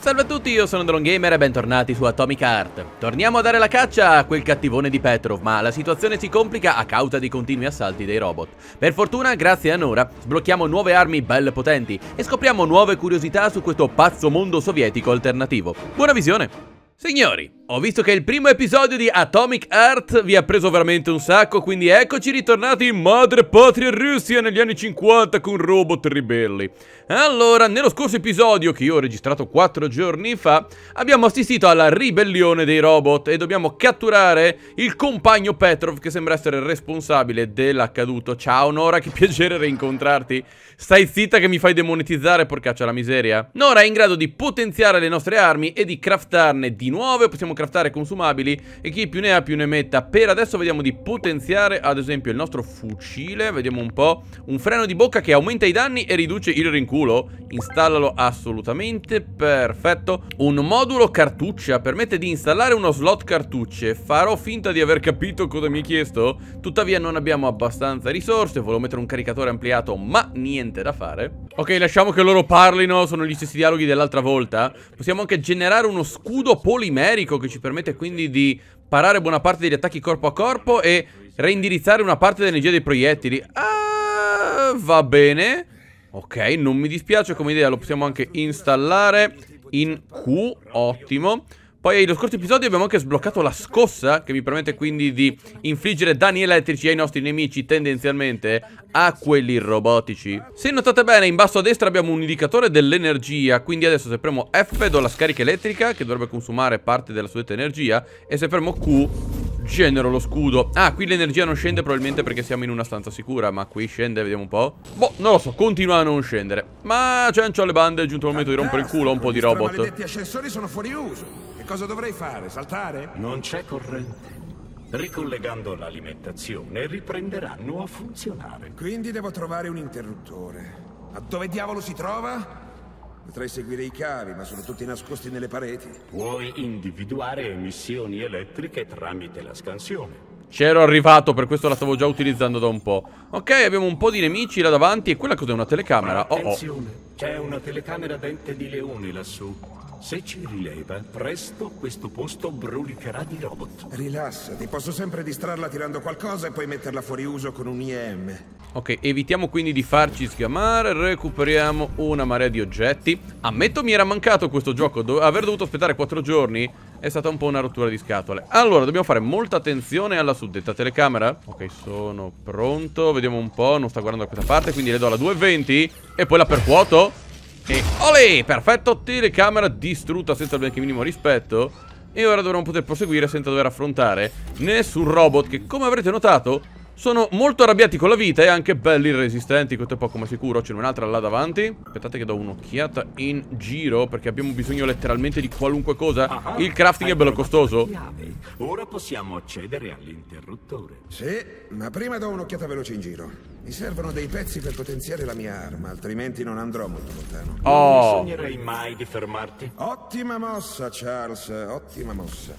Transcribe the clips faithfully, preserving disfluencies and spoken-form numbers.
Salve a tutti, io sono DelonGamer e bentornati su Atomic Heart. Torniamo a dare la caccia a quel cattivone di Petrov, ma la situazione si complica a causa dei continui assalti dei robot. Per fortuna, grazie a Nora, sblocchiamo nuove armi belle potenti e scopriamo nuove curiosità su questo pazzo mondo sovietico alternativo. Buona visione! Signori, ho visto che il primo episodio di Atomic Heart vi ha preso veramente un sacco, quindi eccoci ritornati in madre patria Russia negli anni cinquanta con robot ribelli. Allora, nello scorso episodio, che io ho registrato quattro giorni fa, abbiamo assistito alla ribellione dei robot e dobbiamo catturare il compagno Petrov, che sembra essere responsabile dell'accaduto. Ciao Nora, che piacere rincontrarti. Stai zitta che mi fai demonetizzare, porcaccia la miseria. Nora è in grado di potenziare le nostre armi e di craftarne di nuove, possiamo craftare consumabili e chi più ne ha più ne metta. Per adesso vediamo di potenziare ad esempio il nostro fucile, vediamo un po', un freno di bocca che aumenta i danni e riduce il rinculo. Installalo assolutamente, perfetto. Un modulo cartuccia permette di installare uno slot cartucce. Farò finta di aver capito cosa mi hai chiesto, tuttavia non abbiamo abbastanza risorse. Volevo mettere un caricatore ampliato ma niente da fare. Ok, lasciamo che loro parlino, sono gli stessi dialoghi dell'altra volta. Possiamo anche generare uno scudo polimerico che ci permette quindi di parare buona parte degli attacchi corpo a corpo e reindirizzare una parte dell'energia dei proiettili. Ah, va bene. Ok, non mi dispiace come idea, lo possiamo anche installare in Q, ottimo. Poi nello scorso episodio abbiamo anche sbloccato la scossa, che mi permette quindi di infliggere danni elettrici ai nostri nemici, tendenzialmente a quelli robotici. Se notate bene, in basso a destra abbiamo un indicatore dell'energia, quindi adesso se premo F do la scarica elettrica, che dovrebbe consumare parte della suddetta energia, e se premo Q genero lo scudo. Ah, qui l'energia non scende probabilmente perché siamo in una stanza sicura, ma qui scende, vediamo un po'. Boh, non lo so, continua a non scendere. Ma cencio alle bande, è giunto il momento di rompere il culo a un po' di robot. I maledetti ascensori sono fuori uso. Cosa dovrei fare? Saltare? Non c'è corrente. Ricollegando l'alimentazione riprenderanno a funzionare. Quindi devo trovare un interruttore. Ma dove diavolo si trova? Potrei seguire i cavi, ma sono tutti nascosti nelle pareti. Puoi individuare emissioni elettriche tramite la scansione. C'ero arrivato, per questo la stavo già utilizzando da un po'. Ok, abbiamo un po' di nemici là davanti. E quella cos'è? Una telecamera? Oh, attenzione, oh. C'è una telecamera dente di leone lassù. Se ci rileva, presto questo posto brulicherà di robot. Rilassati, posso sempre distrarla tirando qualcosa e poi metterla fuori uso con un I E M. Ok, evitiamo quindi di farci sgamare. Recuperiamo una marea di oggetti. Ammetto mi era mancato questo gioco. Do- aver dovuto aspettare quattro giorni è stata un po' una rottura di scatole. Allora, dobbiamo fare molta attenzione alla suddetta telecamera. Ok, sono pronto. Vediamo un po', non sta guardando da questa parte, quindi le do la duecentoventi e poi la percuoto. E olè, perfetto, telecamera distrutta senza il benché minimo rispetto. E ora dovremo poter proseguire senza dover affrontare nessun robot che, come avrete notato, sono molto arrabbiati con la vita e anche belli resistenti. Questo è poco ma sicuro. C'è un'altra là davanti. Aspettate che do un'occhiata in giro, perché abbiamo bisogno letteralmente di qualunque cosa. Ah, il crafting è bello costoso. Ora possiamo accedere all'interruttore. Sì, ma prima do un'occhiata veloce in giro. Mi servono dei pezzi per potenziare la mia arma, altrimenti non andrò molto lontano. Oh, non sognerei mai di fermarti. Ottima mossa, Charles, ottima mossa.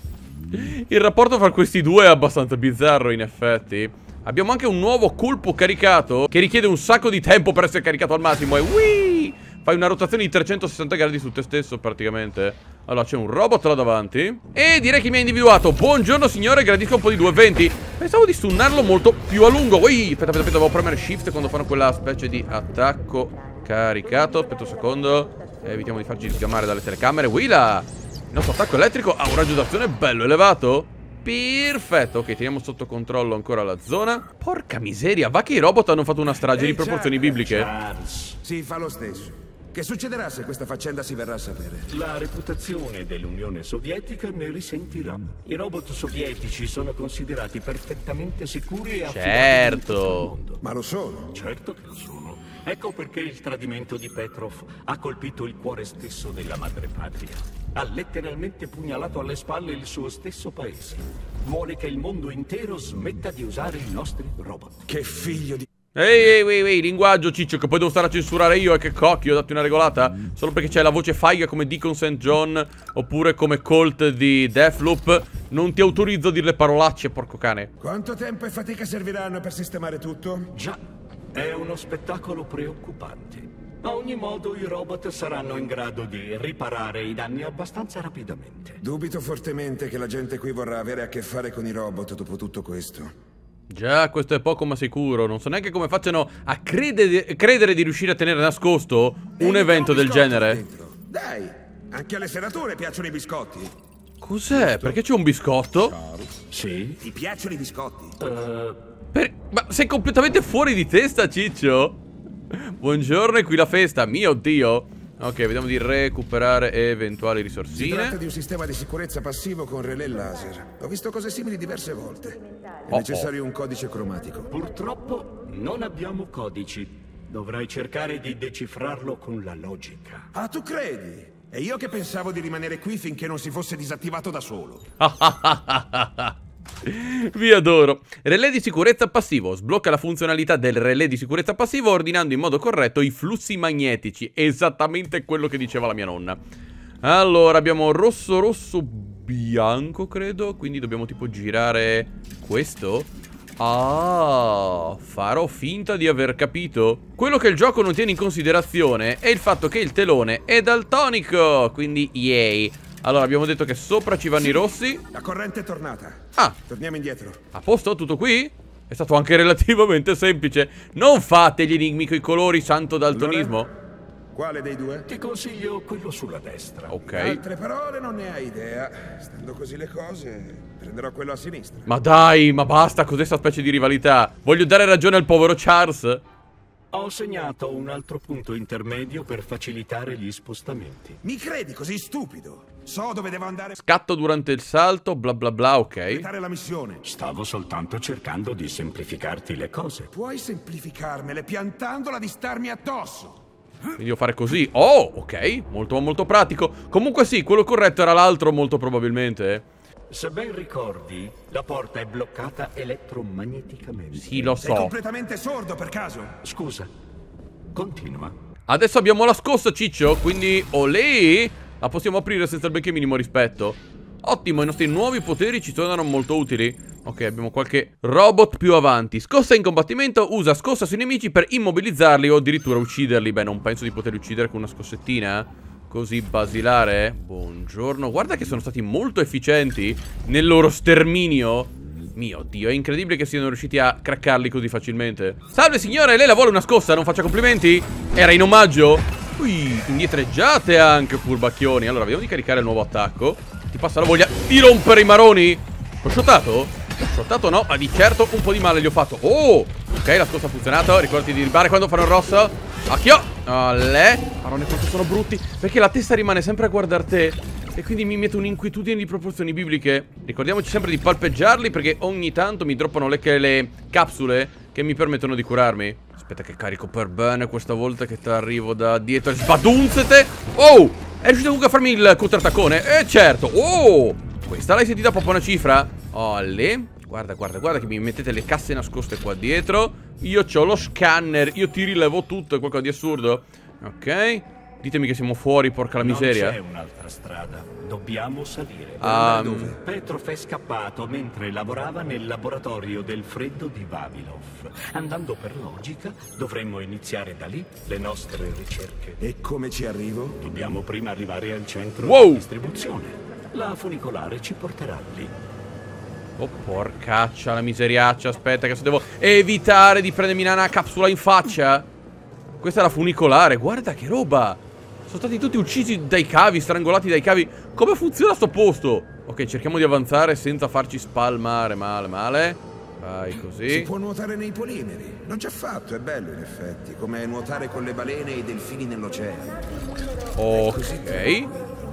il rapporto fra questi due è abbastanza bizzarro, in effetti. Abbiamo anche un nuovo colpo caricato che richiede un sacco di tempo per essere caricato al massimo. E wii! Fai una rotazione di trecentosessanta gradi su te stesso praticamente. Allora c'è un robot là davanti e direi che mi ha individuato. Buongiorno signore, gradisco un po' di duecentoventi. Pensavo di stunnarlo molto più a lungo. Ui, aspetta, aspetta, aspetta, devo premere shift quando fanno quella specie di attacco caricato. Aspetta un secondo. Evitiamo di farci sgamare dalle telecamere. Willa! Il nostro attacco elettrico ha un raggio d'azione bello elevato. Perfetto, ok, teniamo sotto controllo ancora la zona. Porca miseria, va che i robot hanno fatto una strage Ehi, di proporzioni Charles, bibliche. Charles, Sì, fa lo stesso. Che succederà se questa faccenda si verrà a sapere? la reputazione dell'Unione Sovietica ne risentirà. I robot sovietici sono considerati perfettamente sicuri e affidabili in tutto il mondo. Ma lo sono. Certo che lo sono. Ecco perché il tradimento di Petrov ha colpito il cuore stesso della madrepatria. Ha letteralmente pugnalato alle spalle il suo stesso paese. Vuole che il mondo intero smetta di usare i nostri robot. Che figlio di... Ehi, ehi, ehi, ehi, linguaggio ciccio, che poi devo stare a censurare io, e che cocchio, ho dato una regolata. Solo perché c'è la voce faiga come Deacon Saint John, oppure come Colt di Deathloop. Non ti autorizzo a dire le parolacce, porco cane. Quanto tempo e fatica serviranno per sistemare tutto? Già, è uno spettacolo preoccupante. A ogni modo i robot saranno in grado di riparare i danni abbastanza rapidamente. Dubito fortemente che la gente qui vorrà avere a che fare con i robot dopo tutto questo. Già, questo è poco ma sicuro. Non so neanche come facciano a crede credere di riuscire a tenere nascosto un E evento del genere. dentro. Dai, anche alle senature piacciono i biscotti. Cos'è? Perché c'è un biscotto? Sì? Ti piacciono i biscotti? Uh, Per... Ma sei completamente fuori di testa, Ciccio? Buongiorno, è qui la festa, mio Dio. Ok, vediamo di recuperare eventuali Si tratta risorsine. di un sistema di sicurezza passivo con relè laser. Ho visto cose simili diverse volte. È Oh, necessario un codice cromatico. purtroppo non abbiamo codici. Dovrai cercare di decifrarlo con la logica. Ah, tu credi? E io che pensavo di rimanere qui finché non si fosse disattivato da solo. Vi adoro. Relè di sicurezza passivo. Sblocca la funzionalità del relè di sicurezza passivo ordinando in modo corretto i flussi magnetici. Esattamente quello che diceva la mia nonna. Allora, abbiamo rosso, rosso, bianco, credo. Quindi dobbiamo tipo girare questo. Ah, farò finta di aver capito. Quello che il gioco non tiene in considerazione è il fatto che il telone è daltonico. Quindi, yay. Allora, abbiamo detto che sopra ci vanno Sì, i rossi. La corrente è tornata. Ah, Torniamo indietro. a posto? Tutto qui? È stato anche relativamente semplice. Non fate gli enigmi con i colori, santo daltonismo. Allora, quale dei due? Ti consiglio quello sulla destra. Ok. Altre parole non ne hai idea. Stando così le cose, prenderò quello a sinistra. Ma dai, ma basta, cos'è sta specie di rivalità? Voglio dare ragione al povero Charles. Ho segnato un altro punto intermedio per facilitare gli spostamenti. Mi credi così stupido? So dove devo andare a Scatto durante il salto, bla bla bla, ok. completare la missione. Stavo soltanto cercando di semplificarti le cose. Puoi semplificarmele piantandola di starmi addosso. Quindi devo fare così. Oh, ok, molto molto pratico. Comunque sì, quello corretto era l'altro molto probabilmente. Se ben ricordi, la porta è bloccata elettromagneticamente. Sì, lo Sei so. completamente sordo per caso? Scusa, continua. Adesso abbiamo la scossa, Ciccio, quindi olè, la possiamo aprire senza il benché minimo rispetto. Ottimo, i nostri nuovi poteri ci tornano molto utili. Ok, abbiamo qualche robot più avanti. Scossa in combattimento, usa scossa sui nemici per immobilizzarli o addirittura ucciderli. Beh, non penso di poterli uccidere con una scossettina così basilare. Buongiorno. Guarda che sono stati molto efficienti nel loro sterminio. Mio Dio, è incredibile che siano riusciti a craccarli così facilmente. Salve signore, lei la vuole una scossa? Non faccia complimenti? Era in omaggio? Ui, indietreggiate anche, furbacchioni. Allora, vediamo di caricare il nuovo attacco. Ti passa la voglia di rompere i maroni. L'ho shottato? L'ho shottato no, ma di certo un po' di male gli ho fatto. Oh, ok, la scossa ha funzionato. Ricordati di ribare quando fanno il rosso. Occhio. Olè. Marone quanto sono brutti. Perché la testa rimane sempre a guardar te e quindi mi mette un'inquietudine di proporzioni bibliche. Ricordiamoci sempre di palpeggiarli, perché ogni tanto mi droppano le, le capsule che mi permettono di curarmi. Aspetta che carico per bene questa volta che ti arrivo da dietro. Sbadunzete. Oh, è riuscito comunque a farmi il contrattaccone. Eh certo. Oh, questa l'hai sentita proprio una cifra. Olè. Guarda, guarda, guarda che mi mettete le casse nascoste qua dietro. Io c'ho lo scanner, io ti rilevo tutto, è qualcosa di assurdo. Ok, ditemi che siamo fuori, porca la miseria. Non c'è un'altra strada, dobbiamo salire. Um, Petrov è scappato mentre lavorava nel laboratorio del freddo di Vavilov. Andando per logica, dovremmo iniziare da lì le nostre ricerche. E come ci arrivo? Dobbiamo prima arrivare al centro Wow. di distribuzione. La funicolare ci porterà lì. Oh, porcaccia la miseriaccia. Aspetta che se devo evitare di prendermi una capsula in faccia. Questa è la funicolare, guarda che roba. Sono stati tutti uccisi dai cavi, strangolati dai cavi. Come funziona sto posto? Ok, cerchiamo di avanzare senza farci spalmare male, male. Vai così. Si può nuotare nei polimeri. L'ho già fatto, è bello in effetti. Come nuotare con le balene e i delfini nell'oceano. Ok.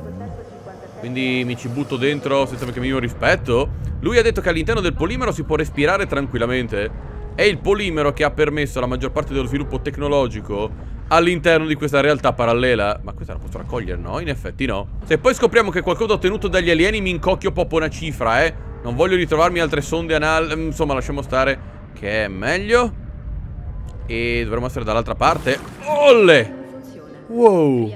Quindi mi ci butto dentro senza che minimo rispetto. Lui ha detto che all'interno del polimero si può respirare tranquillamente. È il polimero che ha permesso la maggior parte dello sviluppo tecnologico all'interno di questa realtà parallela. Ma questa la posso raccogliere? No, in effetti no. Se poi scopriamo che qualcosa ottenuto dagli alieni, mi incocchio proprio una cifra, eh. Non voglio ritrovarmi altre sonde anal. Insomma, lasciamo stare, che è meglio. E dovremmo essere dall'altra parte. Olle! Wow.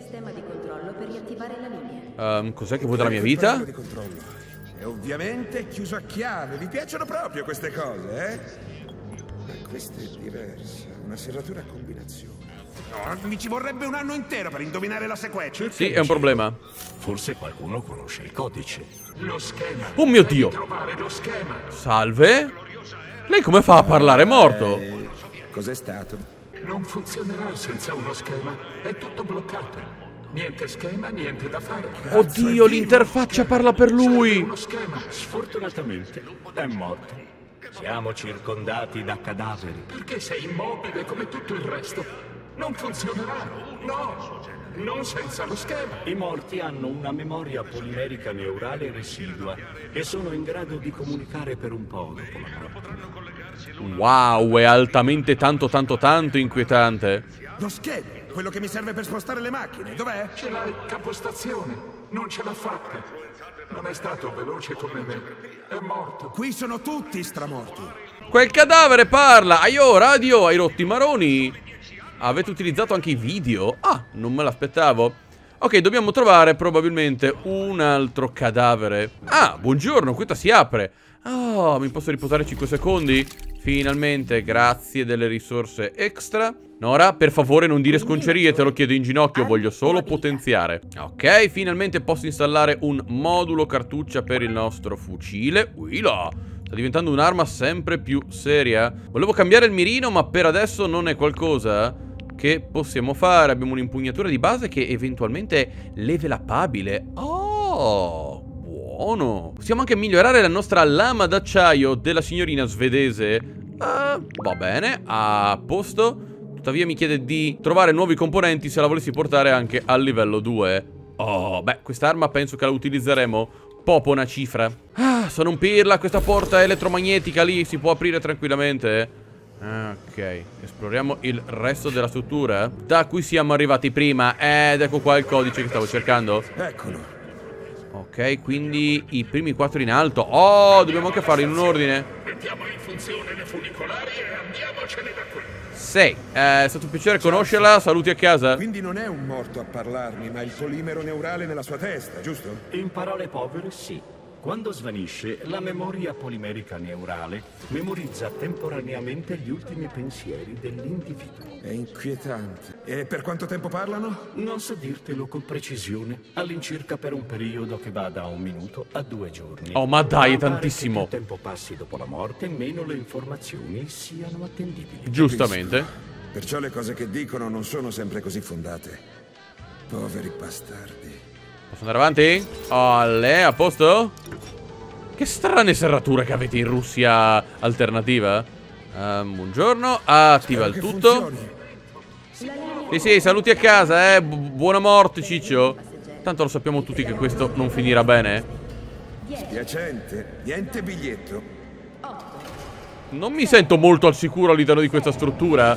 Um, cos'è che vuoi dalla mia vita? Di controllo. E ovviamente è chiuso a chiave. Vi piacciono proprio queste cose, eh? Ma questa è diversa. Una serratura a combinazione. No, mi ci vorrebbe un anno intero per indovinare la sequenza. Sì, è un problema. Forse qualcuno conosce il codice. Lo schema. Oh mio Dio! Devi trovare lo schema. Salve? Lei come fa a parlare? È morto? Eh, cos'è stato? Non funzionerà senza uno schema. È tutto bloccato. Niente schema, niente da fare. Oddio, l'interfaccia parla per Serve lui. uno schema. Sfortunatamente è morto. Siamo circondati da cadaveri. Perché sei immobile come tutto il resto? Non funzionerà. No, non senza lo schema. I morti hanno una memoria polimerica neurale residua e sono in grado di comunicare per un po' dopo la morte. Wow, è altamente tanto tanto tanto inquietante. Lo schema, quello che mi serve per spostare le macchine, dov'è? Ce l'ha in capostazione. Non ce l'ha fatta. Non è stato veloce come me. È morto. Qui sono tutti stramorti. Quel cadavere parla. Aio, radio, hai rotto i maroni. Avete utilizzato anche i video? Ah, non me l'aspettavo. Ok, dobbiamo trovare probabilmente un altro cadavere. Ah, buongiorno, questa si apre. Ah, mi posso riposare cinque secondi? Finalmente, grazie delle risorse extra. Nora, per favore non dire sconcerie, te lo chiedo in ginocchio, voglio solo potenziare. Ok, finalmente posso installare un modulo cartuccia per il nostro fucile. Ui là, sta diventando un'arma sempre più seria. Volevo cambiare il mirino, ma per adesso non è qualcosa che possiamo fare. Abbiamo un'impugnatura di base che eventualmente è level upabile. Oh, buono. Possiamo anche migliorare la nostra lama d'acciaio della signorina svedese. uh, Va bene, a posto. Tuttavia mi chiede di trovare nuovi componenti se la volessi portare anche al livello due. Oh, beh, quest'arma penso che la utilizzeremo poco una cifra. Ah, sono un pirla, questa porta elettromagnetica lì si può aprire tranquillamente. Ok, esploriamo il resto della struttura da cui siamo arrivati prima. Ed ecco qua il codice che stavo cercando. Eccolo. Ok, quindi i primi quattro in alto. Oh, dobbiamo anche farli in un ordine. Mettiamo in funzione le funicolari e andiamocene da qui. Sei, eh, è stato un piacere conoscerla, saluti a casa. Quindi non è un morto a parlarmi, ma il polimero neurale nella sua testa, giusto? In parole povere, sì. Quando svanisce, la memoria polimerica neurale memorizza temporaneamente gli ultimi pensieri dell'individuo. È inquietante. E per quanto tempo parlano? Non so dirtelo con precisione, all'incirca per un periodo che va da un minuto a due giorni. Oh, ma dai, è Ma pare tantissimo. che più tempo passi dopo la morte, meno le informazioni siano attendibili. Giustamente. Perciò le cose che dicono non sono sempre così fondate. Poveri bastardi. Posso andare avanti? Olle, a posto? Che strane serrature che avete in Russia alternativa. um, Buongiorno, attiva il tutto. Sì sì, saluti a casa, eh. Bu buona morte, ciccio. Tanto lo sappiamo tutti che questo non finirà bene. Spiacente, niente biglietto. Non mi sento molto al sicuro all'interno di questa struttura.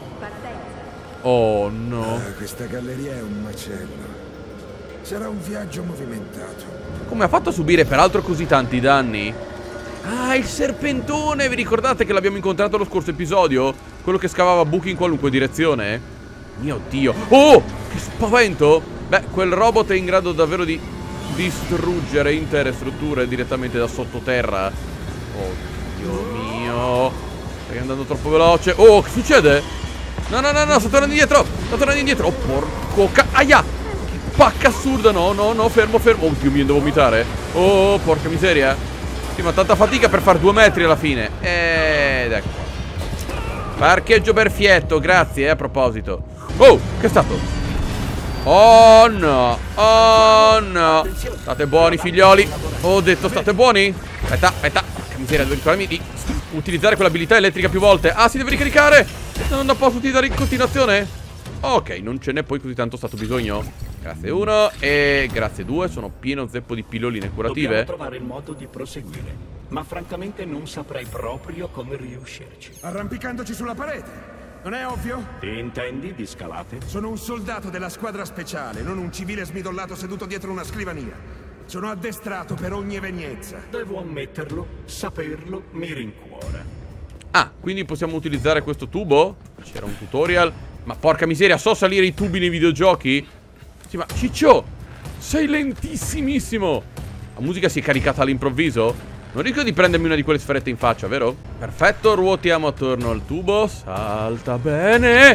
Oh no. Ah, questa galleria è un macello. Sarà un viaggio movimentato. Come ha fatto a subire peraltro così tanti danni? Ah, il serpentone! Vi ricordate che l'abbiamo incontrato lo scorso episodio? Quello che scavava buchi in qualunque direzione? Mio Dio! Oh! Che spavento! Beh, quel robot è in grado davvero di distruggere intere strutture direttamente da sottoterra. Oddio mio! Stai andando troppo veloce. Oh, che succede? No, no, no, no, sto tornando indietro! Sto tornando indietro! Oh, porco ca... Aia! Pacca assurda, no, no, no, fermo, fermo. Oddio mio, devo vomitare. Oh, porca miseria. Sì, ma tanta fatica per fare due metri alla fine. Ed ecco. Parcheggio perfetto, grazie, eh, a proposito. Oh, che è stato? Oh no, oh no. State buoni, figlioli. Ho detto state buoni. Aspetta, aspetta. Porca miseria, devo ricordarmi di utilizzare quell'abilità elettrica più volte. Ah, si deve ricaricare. Non la posso utilizzare in continuazione. Ok, non ce n'è poi così tanto stato bisogno. Grazie uno e grazie due, sono pieno zeppo di pilloline curative. Dobbiamo trovare il modo di proseguire, ma francamente non saprei proprio come riuscirci. Arrampicandoci sulla parete. Non è ovvio? Ti intendi di scalate? Sono un soldato della squadra speciale, non un civile smidollato seduto dietro una scrivania. Sono addestrato per ogni evenienza. Devo ammetterlo, saperlo mi rincuora. Ah, quindi possiamo utilizzare questo tubo? C'era un tutorial. Ma porca miseria, so salire i tubi nei videogiochi? Sì, ma Ciccio, sei lentissimissimo. La musica si è caricata all'improvviso? Non riesco di prendermi una di quelle sferette in faccia, vero? Perfetto, ruotiamo attorno al tubo. Salta bene.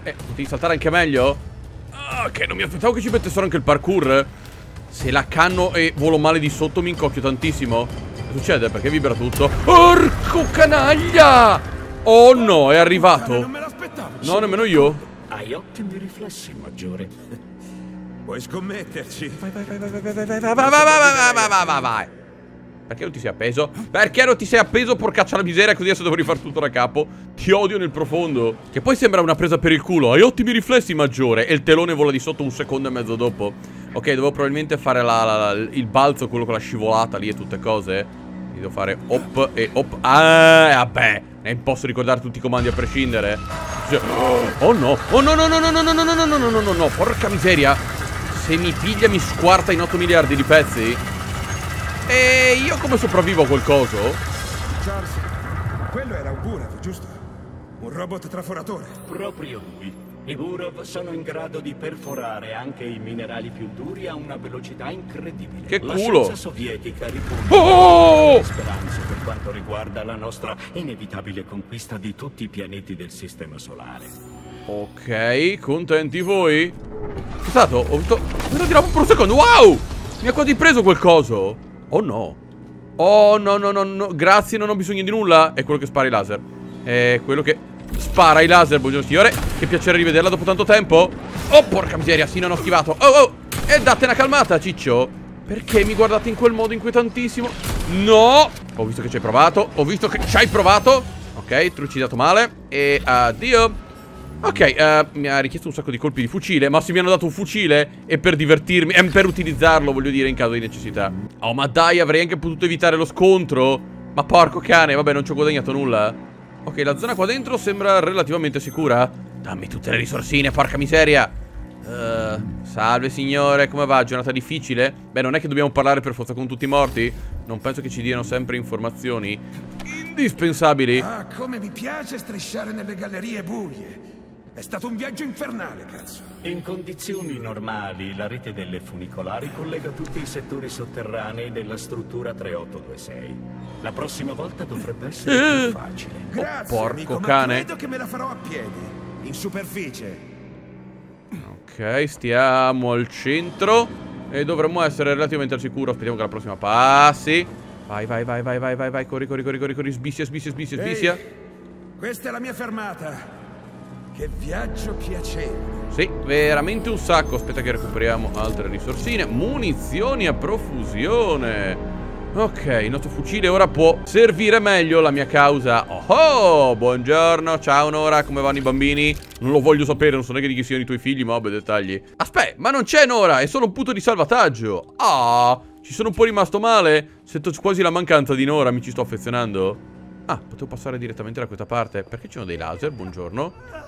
Eh, potevi saltare anche meglio? Ah, che non mi aspettavo che ci mettessero anche il parkour. Se la canno e volo male di sotto mi incocchio tantissimo. Che succede? Perché vibra tutto? Porco canaglia! Oh no, è arrivato. Non me l'aspettavo. No, nemmeno io. Hai ottimi riflessi, Maggiore. Puoi scommetterci. Vai, vai, vai, vai, vai, vai, vai, vai, vai, vai, vai, vai, vai, vai, vai. Perché non ti sei appeso? Perché non ti sei appeso, porcaccia la miseria, così adesso devo rifare tutto da capo. Ti odio nel profondo. Che poi sembra una presa per il culo. Hai ottimi riflessi, Maggiore. E il telone vola di sotto un secondo e mezzo dopo. Ok, devo probabilmente fare la, la, la, il balzo, quello con la scivolata lì e tutte cose. Quindi devo fare hop e hop. Ah, vabbè. E posso ricordare tutti i comandi a prescindere. Oh no. Oh no, no, no, no, no, no, no, no, no, no, no, no, no. Porca miseria. Se mi piglia mi squarta in otto miliardi di pezzi. E io come sopravvivo a quel coso? Charles, quello era un Burov, giusto? Un robot traforatore. Proprio lui. I Burov sono in grado di perforare anche i minerali più duri a una velocità incredibile. Che La culo! scienza sovietica ripunta Oh! le speranze per quanto riguarda la nostra inevitabile conquista di tutti i pianeti del Sistema Solare. Ok, contenti voi? Che è stato? Ho visto... Me lo tiravo per un secondo, wow! Mi ha quasi preso quel coso. Oh no. Oh no no no no. Grazie, non ho bisogno di nulla. È quello che spara i laser. È quello che spara i laser. Buongiorno signore. Che piacere rivederla dopo tanto tempo. Oh porca miseria. Sì, non ho schivato. Oh oh. E date una calmata, ciccio. Perché mi guardate in quel modo inquietantissimo? No. Ho visto che ci hai provato. Ho visto che ci hai provato. Ok, trucidato male. E addio. Ok, uh, mi ha richiesto un sacco di colpi di fucile. Ma se mi hanno dato un fucile è per divertirmi, è per utilizzarlo, voglio dire, in caso di necessità. Oh, ma dai, avrei anche potuto evitare lo scontro. Ma porco cane, vabbè, non ci ho guadagnato nulla. Ok, la zona qua dentro sembra relativamente sicura. Dammi tutte le risorsine, porca miseria. uh, Salve signore, come va? Giornata difficile? Beh, non è che dobbiamo parlare per forza con tutti i morti. Non penso che ci diano sempre informazioni indispensabili. Ah, come mi piace strisciare nelle gallerie buie. È stato un viaggio infernale, cazzo. In condizioni normali, la rete delle funicolari collega tutti i settori sotterranei della struttura tre otto due sei. La prossima volta dovrebbe essere Eh. più facile. Grazie, porco amico, cane. ma credo che me la farò a piedi, in superficie. Ok, stiamo al centro e dovremmo essere relativamente al sicuro. Aspettiamo che la prossima passi. Vai, vai, vai, vai, vai, vai, vai, corri, corri, corri, corri, corri, sbisia, sbisia, sbisia, sbisia. Ehi, questa è la mia fermata. Che viaggio piacevole. Sì, veramente un sacco. Aspetta che recuperiamo altre risorsine. Munizioni a profusione. Ok, il nostro fucile ora può servire meglio la mia causa. Oh, oh, buongiorno, ciao Nora, come vanno i bambini? Non lo voglio sapere, non so neanche di chi siano i tuoi figli, ma vabbè, dettagli. Aspetta, ma non c'è Nora, è solo un punto di salvataggio. Ah, ci sono un po' rimasto male. Sento quasi la mancanza di Nora, mi ci sto affezionando. Ah, potevo passare direttamente da questa parte. Perché ci sono dei laser? Buongiorno.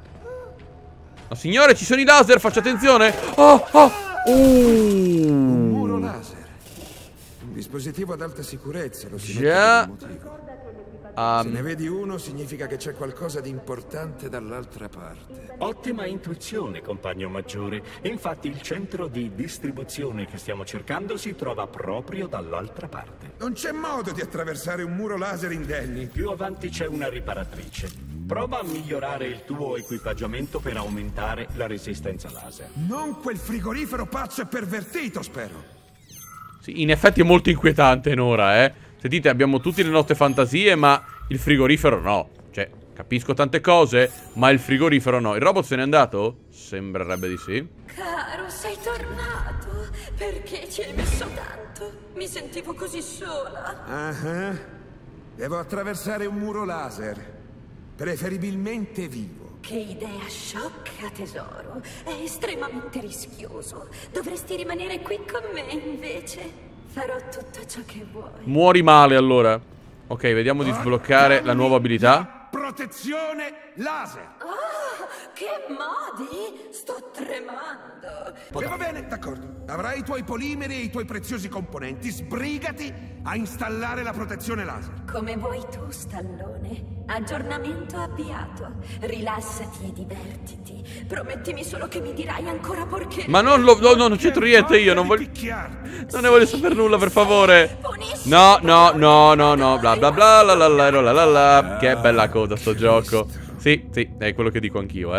No, signore, ci sono i laser, faccia attenzione. Oh, oh. Uh. Un muro laser. Un dispositivo ad alta sicurezza, lo si Già. mette per un motivo. Um, Se ne vedi uno, significa che c'è qualcosa di importante dall'altra parte. Ottima intuizione, compagno maggiore. Infatti il centro di distribuzione che stiamo cercando si trova proprio dall'altra parte. Non c'è modo di attraversare un muro laser indenni. Più avanti c'è una riparatrice. Prova a migliorare il tuo equipaggiamento per aumentare la resistenza laser. Non quel frigorifero pazzo e pervertito, spero. Sì, in effetti è molto inquietante Nora, eh. Sentite, abbiamo tutte le nostre fantasie, ma il frigorifero no. Cioè, capisco tante cose, ma il frigorifero no. Il robot se n'è andato? Sembrerebbe di sì. Caro, sei tornato. Perché ci hai messo tanto? Mi sentivo così sola. Ah, devo attraversare un muro laser. Preferibilmente vivo. Che idea sciocca, tesoro. È estremamente rischioso. Dovresti rimanere qui con me, invece. Farò tutto ciò che vuoi. Muori male, allora. Ok, vediamo di sbloccare la nuova abilità. Protezione laser. Ah, che modi? Sto tremando. E va bene, d'accordo. Avrai i tuoi polimeri e i tuoi preziosi componenti. Sbrigati a installare la protezione laser. Come vuoi tu, stallone. Aggiornamento avviato. Rilassati e divertiti. Promettimi solo che mi dirai ancora perché. Ma non lo, no, no, non c'entro niente io, non voglio... Non ne voglio sapere nulla, per favore. No, no, no, no, no, bla bla bla, la la la la la la. Che bella cosa sto gioco. Sì, sì, è quello che dico anch'io, eh.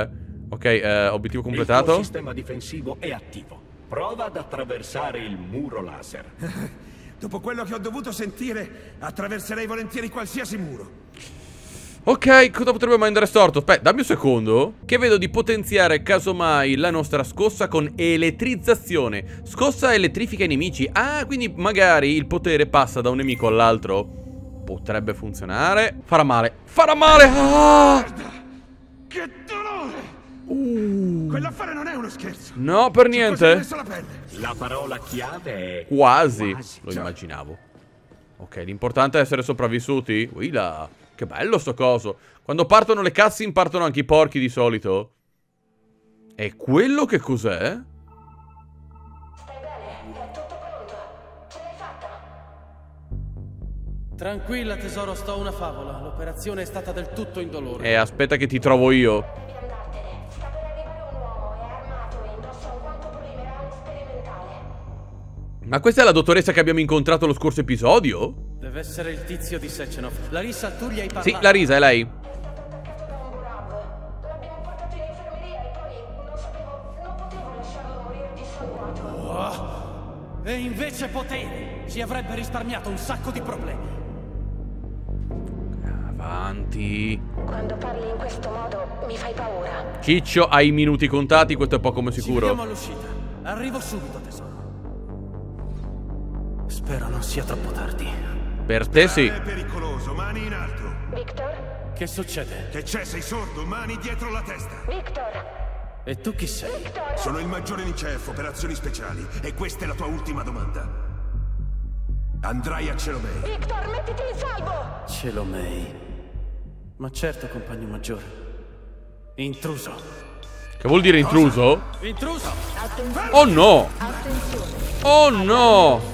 Ok, eh, obiettivo completato. Il tuo sistema difensivo è attivo. Prova ad attraversare il muro laser. Dopo quello che ho dovuto sentire, attraverserei volentieri qualsiasi muro. Ok, cosa potrebbe mai andare storto? Aspetta, dammi un secondo. Che vedo di potenziare casomai la nostra scossa con elettrizzazione. Scossa elettrifica i nemici. Ah, quindi magari il potere passa da un nemico all'altro. Potrebbe funzionare. Farà male. Farà male! Ah! Guarda! Che dolore! Uh. Quell'affare non è uno scherzo. No, per niente. La, la parola chiave è quasi. quasi. Lo immaginavo. Ok, l'importante è essere sopravvissuti. Uila, che bello sto coso. Quando partono le cutscene partono anche i porchi di solito. E quello che cos'è? Stai bene? È tutto pronto. Ce l'hai fatta? Tranquilla tesoro, sto una favola. L'operazione è stata del tutto indolore. Eh, aspetta che ti trovo io. Ma questa è la dottoressa che abbiamo incontrato lo scorso episodio? Deve essere il tizio di Sechenov. Larissa, tu gli hai parlato? Sì, Larissa, è lei. L'abbiamo portato in infermeria e poi non sapevo, non potevo lasciarlo morire dissanguato. Oh, e invece potevi. Ci avrebbe risparmiato un sacco di problemi. Avanti. Quando parli in questo modo mi fai paura. Ciccio, hai i minuti contati, questo è poco ma Ci sicuro. vediamo all'uscita. Arrivo subito, tesoro. Spero non sia troppo tardi. Per te sì. È pericoloso, mani in alto. Victor? Che succede? Che c'è, sei sordo? Mani dietro la testa. Victor? E tu chi sei? Victor? Sono il maggiore in C F, operazioni speciali. E questa è la tua ultima domanda. Andrai a Celomei. Victor, mettiti in salvo! Celomei. Ma certo, compagno maggiore. Intruso. Che vuol dire intruso? Intruso! Oh no! Oh no!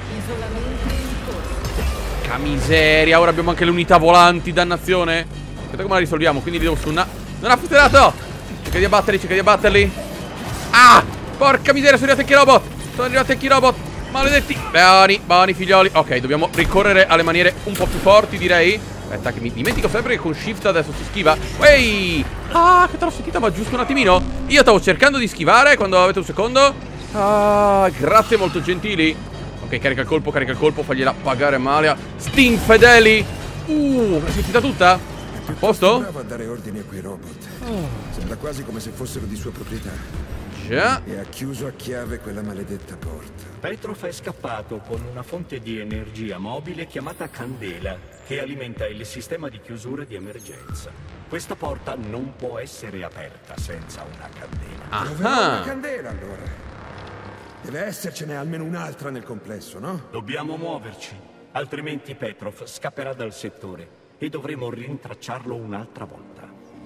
Che miseria, ora abbiamo anche le unità volanti, dannazione. Aspetta come la risolviamo, quindi li devo stunna. Non ha funzionato! Cerca di abbatterli, cerca di abbatterli. Ah! Porca miseria, sono arrivati anche i robot. Sono arrivati anche i robot. Maledetti. Buoni, buoni figlioli. Ok, dobbiamo ricorrere alle maniere un po' più forti, direi. Aspetta, che mi dimentico sempre che con shift adesso si schiva. Ehi! Ah, che te l'ho sentita, ma giusto un attimino. Io stavo cercando di schivare quando avete un secondo. Ah, grazie, molto gentili. Ok, carica il colpo, carica il colpo, fagliela pagare male. Sting fedeli. Uh, l'hai sentita tutta? A posto? Bravo a dare ordini a quei robot. Oh. Sembra quasi come se fossero di sua proprietà. Già. E ha chiuso a chiave quella maledetta porta. Petrov è scappato con una fonte di energia mobile chiamata candela, che alimenta il sistema di chiusura di emergenza. Questa porta non può essere aperta senza una candela. Troverò una candela, allora. Deve essercene almeno un'altra nel complesso, no? Dobbiamo muoverci, altrimenti Petrov scapperà dal settore e dovremo rintracciarlo un'altra volta.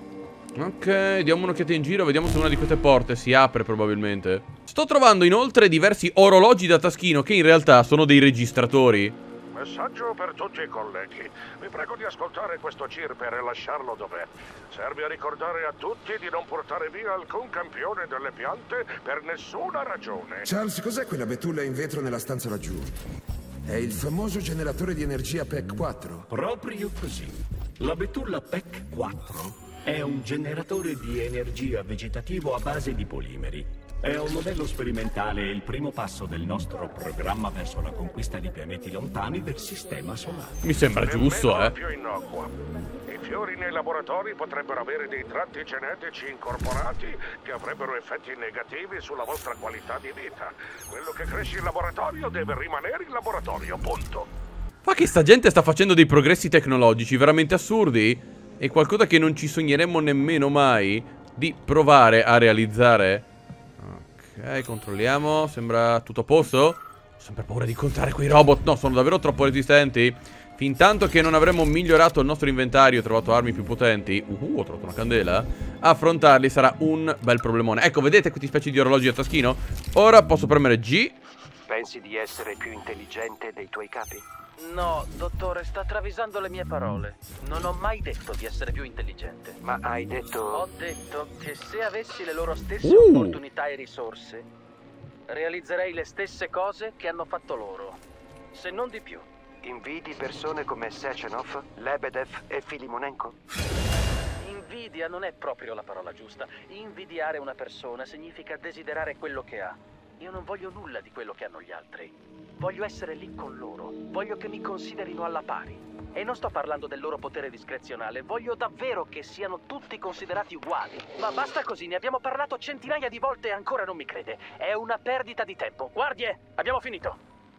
Ok, diamo un'occhiata in giro, vediamo se una di queste porte si apre probabilmente. Sto trovando inoltre diversi orologi da taschino che in realtà sono dei registratori. Messaggio per tutti i colleghi. Vi prego di ascoltare questo cirper e lasciarlo dov'è. Serve a ricordare a tutti di non portare via alcun campione delle piante per nessuna ragione. Charles, cos'è quella betulla in vetro nella stanza laggiù? È il famoso generatore di energia P E C quattro. Proprio così. La betulla P E C quattro è un generatore di energia vegetativo a base di polimeri. È un modello sperimentale e il primo passo del nostro programma verso la conquista di pianeti lontani del sistema solare. Mi sembra giusto, Nemmeno eh. la più innocua. I fiori nei laboratori potrebbero avere dei tratti genetici incorporati che avrebbero effetti negativi sulla vostra qualità di vita. Quello che cresce in laboratorio deve rimanere in laboratorio, punto. Ma che sta gente sta facendo dei progressi tecnologici veramente assurdi e qualcosa che non ci sogneremmo nemmeno mai di provare a realizzare. Ok, controlliamo. Sembra tutto a posto. Ho sempre paura di incontrare quei robot. No, sono davvero troppo resistenti. Fintanto che non avremo migliorato il nostro inventario e trovato armi più potenti. Uh, ho trovato una candela. Affrontarli sarà un bel problemone. Ecco, vedete questi specie di orologi a taschino? Ora posso premere G. Pensi di essere più intelligente dei tuoi capi? No, dottore, sta travisando le mie parole. Non ho mai detto di essere più intelligente. Ma hai detto... Ho detto che se avessi le loro stesse Uh. opportunità e risorse, realizzerei le stesse cose che hanno fatto loro, se non di più. Invidi persone come Sechenov, Lebedev e Filimonenko? Invidia non è proprio la parola giusta. Invidiare una persona significa desiderare quello che ha. Io non voglio nulla di quello che hanno gli altri. Voglio essere lì con loro. Voglio che mi considerino alla pari. E non sto parlando del loro potere discrezionale. Voglio davvero che siano tutti considerati uguali. Ma basta così, ne abbiamo parlato centinaia di volte e ancora non mi crede. È una perdita di tempo. Guardie, abbiamo finito.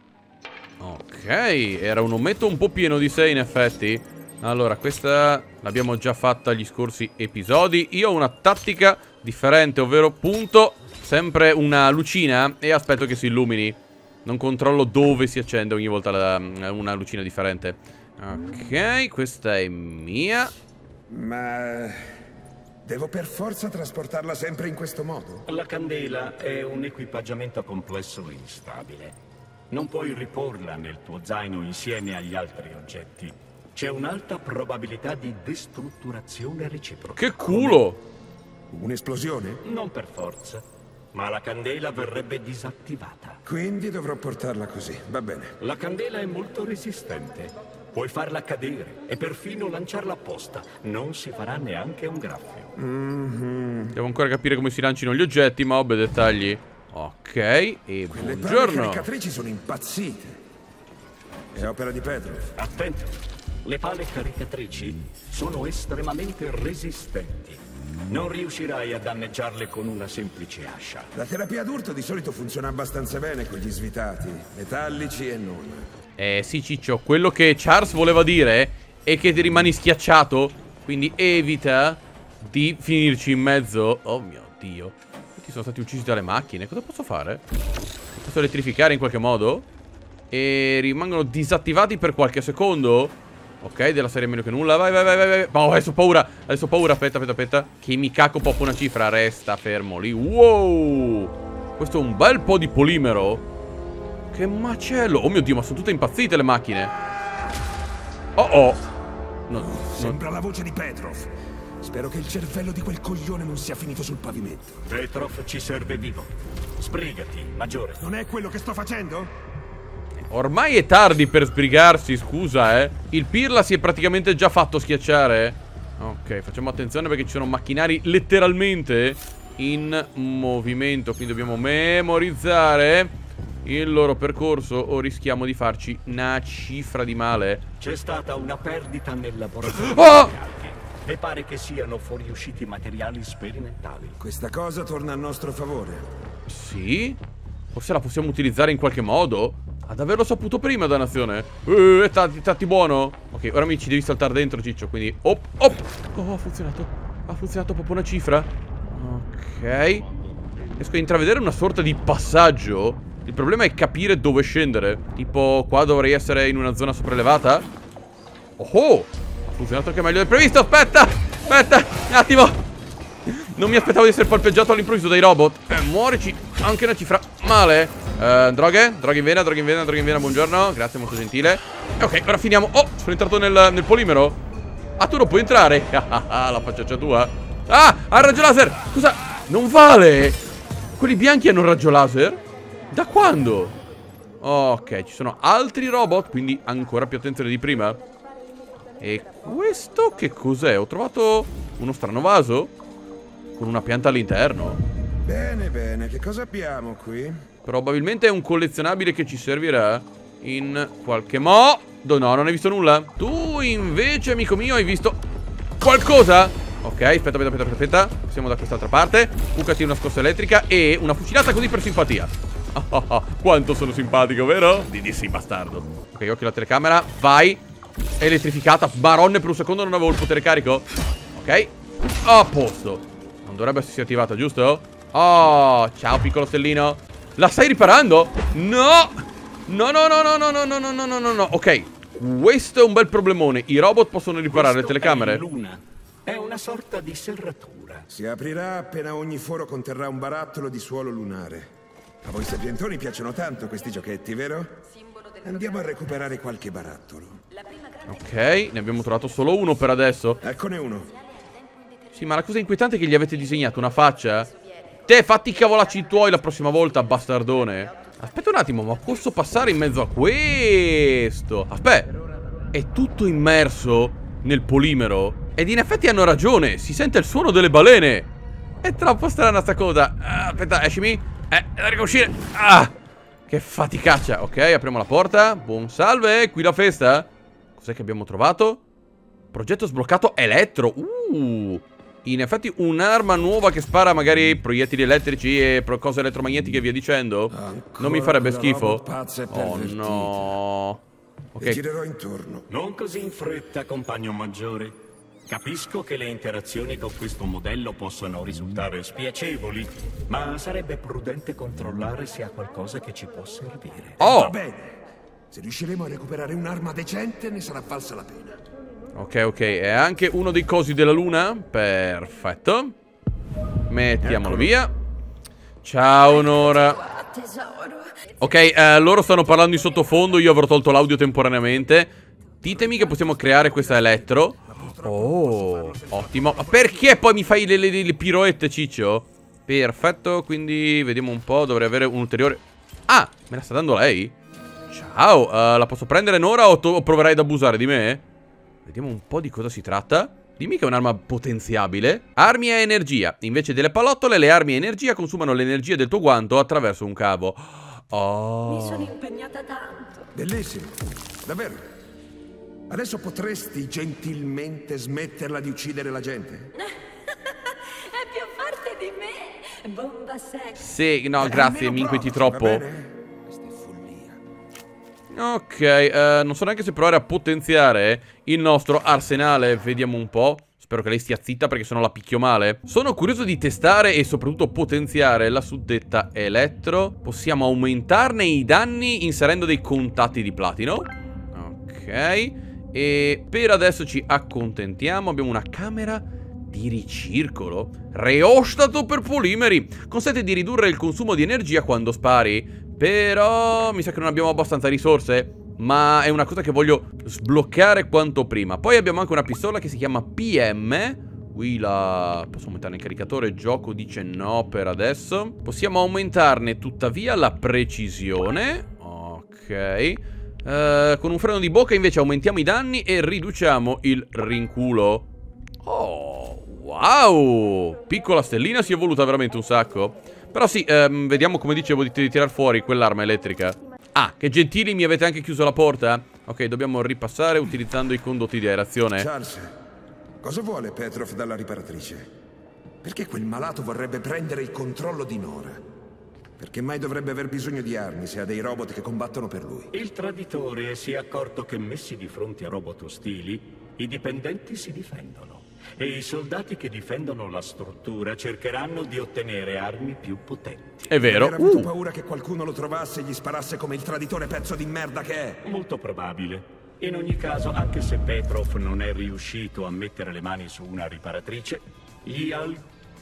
Ok, era un ometto un po' pieno di sé in effetti. Allora, questa l'abbiamo già fatta agli scorsi episodi. Io ho una tattica differente, ovvero punto sempre una lucina e aspetto che si illumini. Non controllo dove si accende ogni volta la, una lucina differente. Ok, questa è mia. Ma devo per forza trasportarla sempre in questo modo? La candela è un equipaggiamento complesso e instabile. Non puoi riporla nel tuo zaino insieme agli altri oggetti. C'è un'alta probabilità di destrutturazione reciproca. Che culo! Un'esplosione? Non per forza, ma la candela verrebbe disattivata. Quindi dovrò portarla così, va bene. La candela è molto resistente. Puoi farla cadere e perfino lanciarla apposta. Non si farà neanche un graffio. Mm-hmm. Devo ancora capire come si lancino gli oggetti, ma vabbè, dettagli. Ok, e Le palle buongiorno. caricatrici sono impazzite. È opera di Petrov. Attento, le pale caricatrici sono estremamente resistenti. Non riuscirai a danneggiarle con una semplice ascia. La terapia d'urto di solito funziona abbastanza bene con gli svitati, metallici e non. Eh sì, Ciccio, quello che Charles voleva dire è che ti rimani schiacciato, quindi evita di finirci in mezzo. Oh mio Dio. Questi sono stati uccisi dalle macchine. Cosa posso fare? Posso elettrificare in qualche modo? E rimangono disattivati per qualche secondo. Ok, della serie meno che nulla. Vai, vai, vai, vai. Oh, adesso ho paura. Adesso ho paura. Aspetta, aspetta, aspetta. Che mi cacco proprio una cifra. Resta fermo lì. Wow. Questo è un bel po' di polimero. Che macello. Oh mio Dio, ma sono tutte impazzite le macchine. Oh oh. No, no. Sembra la voce di Petrov. Spero che il cervello di quel coglione non sia finito sul pavimento. Petrov ci serve vivo. Sbrigati, maggiore. Non è quello che sto facendo? Ormai è tardi per sbrigarsi, scusa, eh. Il Pirla si è praticamente già fatto schiacciare. Ok, facciamo attenzione perché ci sono macchinari letteralmente in movimento. Quindi dobbiamo memorizzare il loro percorso o rischiamo di farci una cifra di male. C'è stata una perdita nel laboratorio. Oh! E pare che siano fuoriusciti materiali sperimentali. Questa cosa torna a nostro favore. Sì? Forse la possiamo utilizzare in qualche modo? Ad averlo saputo prima, dannazione. Eh, tatti, tatti buono. Ok, ora mi ci devi saltare dentro, Ciccio. Quindi, op, op. Oh, ha funzionato. Ha funzionato proprio una cifra. Ok. Riesco a intravedere una sorta di passaggio. Il problema è capire dove scendere. Tipo, qua dovrei essere in una zona sopraelevata. Oh, oh. Ha funzionato anche meglio del previsto. Aspetta, aspetta, un attimo. Non mi aspettavo di essere palpeggiato all'improvviso dai robot. Eh, muorici. Anche una cifra male. Uh, droghe, droghe in vena, droghe in vena, droghe in vena, buongiorno. Grazie, molto gentile. Ok, ora finiamo. Oh, sono entrato nel, nel polimero. Ah, tu non puoi entrare. La facciaccia tua. Ah, ha il raggio laser. Scusa, non vale. Quelli bianchi hanno il raggio laser? Da quando? Ok, ci sono altri robot, quindi ancora più attenzione di prima. E questo che cos'è? Ho trovato uno strano vaso con una pianta all'interno. Bene, bene, che cosa abbiamo qui? Probabilmente è un collezionabile che ci servirà in qualche modo. No, non hai visto nulla. Tu invece, amico mio, hai visto qualcosa? Ok, aspetta, aspetta, aspetta, aspetta. Siamo da quest'altra parte. Bucati una scossa elettrica e una fucilata così per simpatia. Oh, oh, oh. Quanto sono simpatico, vero? Di di sì, bastardo. Ok, occhio alla telecamera. Vai. È elettrificata. Baronne, per un secondo non avevo il potere carico. Ok. A posto. Non dovrebbe essersi attivata, giusto? Oh, ciao piccolo stellino. La stai riparando? No! No, no, no, no, no, no, no, no, no, no, no. Ok, questo è un bel problemone. I robot possono riparare le telecamere? È luna. È una sorta di serratura. Si aprirà appena ogni foro conterrà un barattolo di suolo lunare. A voi sapientoni piacciono tanto questi giochetti, vero? Andiamo a recuperare qualche barattolo. Ok, ne abbiamo trovato solo uno per adesso. Eccone uno. Sì, ma la cosa inquietante è che gli avete disegnato una faccia. Te, fatti i cavolacci tuoi la prossima volta, bastardone. Aspetta un attimo, ma posso passare in mezzo a questo? Aspetta, è tutto immerso nel polimero? Ed in effetti hanno ragione, si sente il suono delle balene. È troppo strana sta cosa. ah, Aspetta, escimi. Eh, devo uscire. Ah, che faticaccia. Ok, apriamo la porta. Buon salve, qui la festa. Cos'è che abbiamo trovato? Progetto sbloccato elettro. Uh, in effetti un'arma nuova che spara magari proiettili elettrici e cose elettromagnetiche e via dicendo. Ancora non mi farebbe una schifo? roba pazza e Oh pervertita. no. Ok. E girerò intorno. Non così in fretta, compagno maggiore. Capisco che le interazioni con questo modello possano risultare spiacevoli, ma sarebbe prudente controllare se ha qualcosa che ci può servire. Oh! Va bene. Se riusciremo a recuperare un'arma decente, ne sarà valsa la pena. Ok, ok, è anche uno dei cosi della luna. Perfetto. Mettiamolo via. Ciao Nora. Ok, eh, loro stanno parlando in sottofondo. Io avrò tolto l'audio temporaneamente. Ditemi che possiamo creare questa elettro. Oh, ottimo. Ma perché poi mi fai le, le, le piroette, ciccio? Perfetto, quindi vediamo un po'. Dovrei avere un ulteriore... Ah, me la sta dando lei? Ciao, uh, la posso prendere Nora o, o proverai ad abusare di me? Vediamo un po' di cosa si tratta. Dimmi che è un'arma potenziabile. Armi a energia. Invece delle pallottole, le armi a energia consumano l'energia del tuo guanto attraverso un cavo. Oh. Mi sono impegnata tanto. Bellissimo. Davvero. Adesso potresti gentilmente smetterla di uccidere la gente? È più forte di me. Bomba sex. Sì, no, Eh, grazie, almeno mi inquieti provaci, troppo. va bene? Questa è follia. Ok, eh, non so neanche se provare a potenziare il nostro arsenale. Vediamo un po'. Spero che lei stia zitta perché sennò la picchio male. Sono curioso di testare e soprattutto potenziare la suddetta elettro. Possiamo aumentarne i danni inserendo dei contatti di platino. Ok. E per adesso ci accontentiamo. Abbiamo una camera di ricircolo. Reostato per polimeri. Consente di ridurre il consumo di energia quando spari. Però mi sa che non abbiamo abbastanza risorse. Ma è una cosa che voglio sbloccare quanto prima. Poi abbiamo anche una pistola che si chiama P M. Qui la... posso aumentare il caricatore. Gioco dice no per adesso. Possiamo aumentarne tuttavia la precisione. Ok. Uh, con un freno di bocca invece aumentiamo i danni e riduciamo il rinculo. Oh, wow! Piccola stellina, si è evoluta veramente un sacco. Però sì, um, vediamo come dicevo di, di tirar fuori quell'arma elettrica. Ah, che gentili, mi avete anche chiuso la porta? Ok, dobbiamo ripassare utilizzando i condotti di aerazione. Charles, cosa vuole Petrov dalla riparatrice? Perché quel malato vorrebbe prendere il controllo di Nora? Perché mai dovrebbe aver bisogno di armi se ha dei robot che combattono per lui? Il traditore si è accorto che messi di fronte a robot ostili, i dipendenti si difendono. E i soldati che difendono la struttura cercheranno di ottenere armi più potenti. È vero. Era avuto Uh. paura che qualcuno lo trovasse e gli sparasse come il traditore pezzo di merda che è. Molto probabile. In ogni caso, anche se Petrov non è riuscito a mettere le mani su una riparatrice, gli al...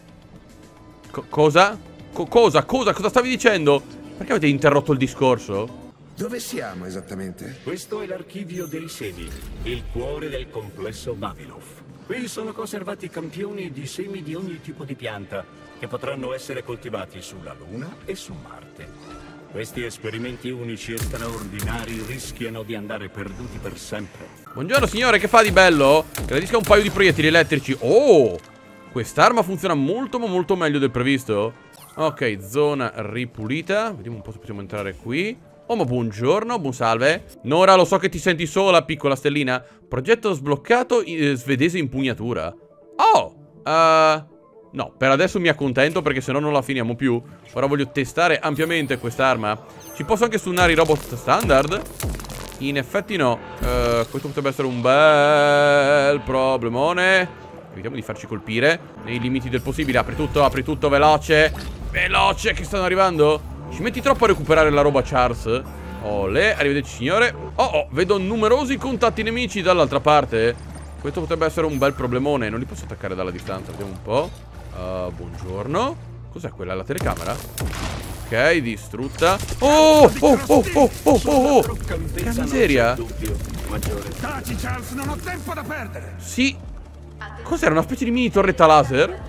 Co cosa? Co cosa? Cosa? Cosa stavi dicendo? Perché avete interrotto il discorso? Dove siamo esattamente? Questo è l'archivio dei semi, il cuore del complesso Vavilov. Qui sono conservati campioni di semi di ogni tipo di pianta, che potranno essere coltivati sulla Luna e su Marte. Questi esperimenti unici e straordinari rischiano di andare perduti per sempre. Buongiorno signore, che fa di bello? Gradisca un paio di proiettili elettrici. Oh! Quest'arma funziona molto ma molto meglio del previsto. Ok, zona ripulita. Vediamo un po' se possiamo entrare qui. Oh, ma buongiorno, buon salve. Nora, lo so che ti senti sola, piccola stellina. Progetto sbloccato, eh, svedese impugnatura. Oh, uh, no, per adesso mi accontento perché sennò non la finiamo più. Ora voglio testare ampiamente quest'arma. Ci posso anche stunnare i robot standard? In effetti no. uh, Questo potrebbe essere un bel problemone. Evitiamo di farci colpire nei limiti del possibile. Apri tutto, apri tutto, veloce. Veloce, che stanno arrivando. Ci metti troppo a recuperare la roba, Charles. Olè, arrivederci signore. Oh oh, vedo numerosi contatti nemici dall'altra parte. Questo potrebbe essere un bel problemone. Non li posso attaccare dalla distanza, vediamo un po'. uh, Buongiorno. Cos'è quella, la telecamera? Ok, distrutta. Oh, oh, oh, oh, oh, oh, oh. Che miseria. Taci, Charles, non ho tempo da perdere. Sì. Cos'era, una specie di mini torretta laser?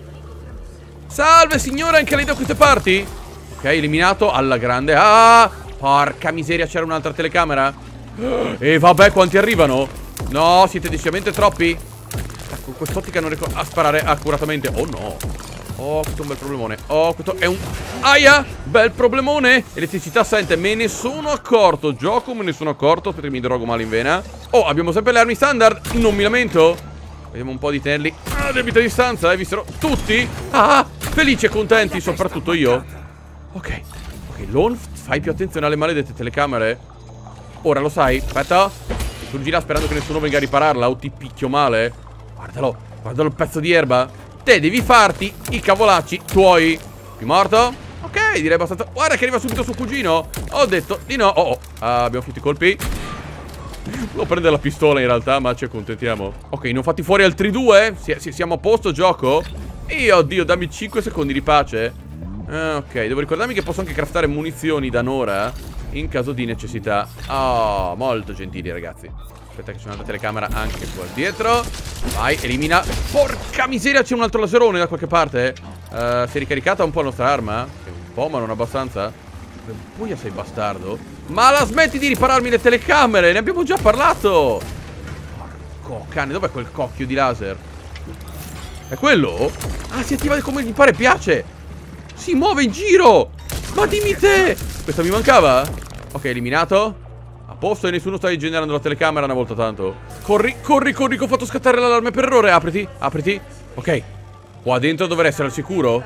Salve signore, anche lei da queste parti? Ok, eliminato alla grande. Ah! Porca miseria, c'era un'altra telecamera. E vabbè, quanti arrivano? No, siete decisamente troppi. Con quest'ottica non riesco a sparare accuratamente. Oh no. Oh, questo è un bel problemone. Oh, questo è un... Aia, bel problemone. Elettricità assente, me ne sono accorto. Gioco, me ne sono accorto. Aspetta che mi drogo male in vena. Oh, abbiamo sempre le armi standard. Non mi lamento. Vediamo un po' di tenerli a debita distanza. Eh, vissero tutti. Ah, felici e contenti, soprattutto io. Ok. Ok, Lon, fai più attenzione alle maledette telecamere. Ora lo sai. Aspetta. Tu gira sperando che nessuno venga a ripararla o ti picchio male. Guardalo, guardalo il pezzo di erba. Te devi farti i cavolacci tuoi. Più morto? Ok, direi abbastanza. Guarda che arriva subito suo cugino. Ho detto di no. Oh, oh. Ah, abbiamo finito i colpi. Devo prendere la pistola in realtà, ma ci accontentiamo. Ok, ne ho fatti fuori altri due. Si si siamo a posto, gioco. E oddio, dammi cinque secondi di pace. ah, Ok, devo ricordarmi che posso anche craftare munizioni da Nora in caso di necessità. Oh, molto gentili ragazzi. Aspetta che c'è un'altra telecamera anche qua dietro. Vai, elimina. Porca miseria, c'è un altro laserone da qualche parte. uh, Si è ricaricata un po' la nostra arma. Un po', ma non abbastanza. Buia sei bastardo. Ma la smetti di ripararmi le telecamere. Ne abbiamo già parlato. Porco cane, dov'è quel cocchio di laser? È quello? Ah, si attiva come gli pare piace. Si muove in giro. Ma dimmi te. Questa mi mancava? Ok, eliminato. A posto e nessuno sta rigenerando la telecamera una volta tanto. Corri, corri, corri, che ho fatto scattare l'allarme per errore. Apriti, apriti. Ok. Qua dentro dovrei essere al sicuro.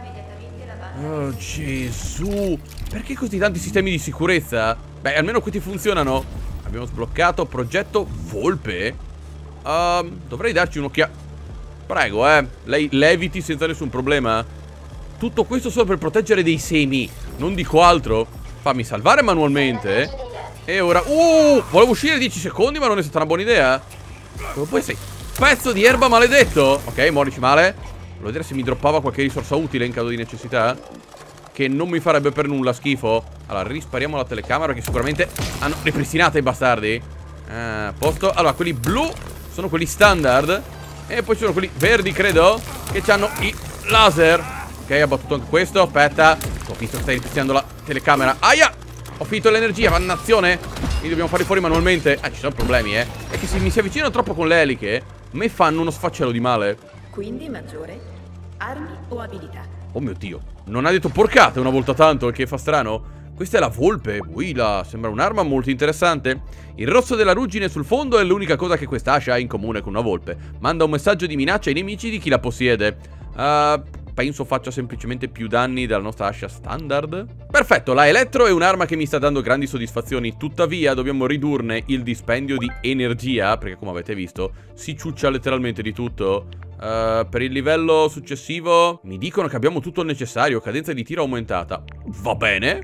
Oh Gesù. Perché così tanti sistemi di sicurezza? Beh, almeno questi funzionano. Abbiamo sbloccato progetto Volpe. uh, Dovrei darci un'occhiata. Prego, eh. Lei leviti senza nessun problema. Tutto questo solo per proteggere dei semi. Non dico altro. Fammi salvare manualmente. E ora... Uh, volevo uscire dieci secondi, ma non è stata una buona idea. Dove puoi sei? Pezzo di erba maledetto. Ok, morici male. Volevo vedere se mi droppava qualche risorsa utile in caso di necessità. Che non mi farebbe per nulla schifo. Allora, rispariamo la telecamera, che sicuramente hanno ripristinata i bastardi. Ah, posto. Allora, quelli blu sono quelli standard. E poi ci sono quelli verdi, credo, che hanno i laser. Ok, ha battuto anche questo. Aspetta. Ho visto che stai ripristinando la telecamera. Aia! Ho finito l'energia, vannazione. Quindi dobbiamo farli fuori manualmente. Ah, ci sono problemi, eh. È che se mi si avvicinano troppo con le eliche, me fanno uno sfaccello di male. Quindi maggiore, armi o abilità? Oh mio Dio, non ha detto porcate una volta tanto, il che fa strano. Questa è la volpe, Willa, sembra un'arma molto interessante. Il rosso della ruggine sul fondo è l'unica cosa che quest'ascia ha in comune con una volpe. Manda un messaggio di minaccia ai nemici di chi la possiede. Uh, penso faccia semplicemente più danni della nostra ascia standard. Perfetto, la elettro è un'arma che mi sta dando grandi soddisfazioni. Tuttavia dobbiamo ridurne il dispendio di energia, perché come avete visto si ciuccia letteralmente di tutto. Uh, per il livello successivo mi dicono che abbiamo tutto il necessario. Cadenza di tiro aumentata. Va bene.